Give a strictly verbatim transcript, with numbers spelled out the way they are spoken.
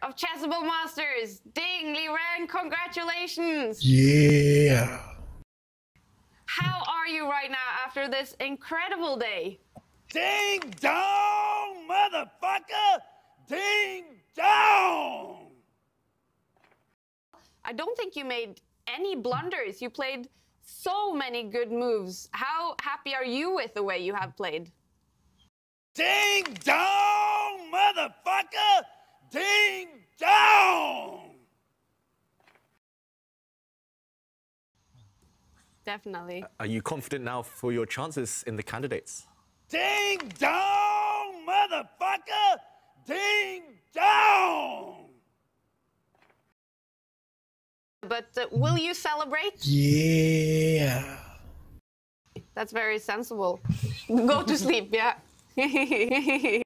of Chessable Masters, Ding, Liren, congratulations! Yeah! How are you right now after this incredible day? Ding dong, motherfucker! Ding dong! I don't think you made any blunders. You played so many good moves. How happy are you with the way you have played? Ding dong, motherfucker! Ding dong! Definitely. Are you confident now for your chances in the candidates? Ding dong, motherfucker! Ding dong! But uh, will you celebrate? Yeah! That's very sensible. Go to sleep, yeah.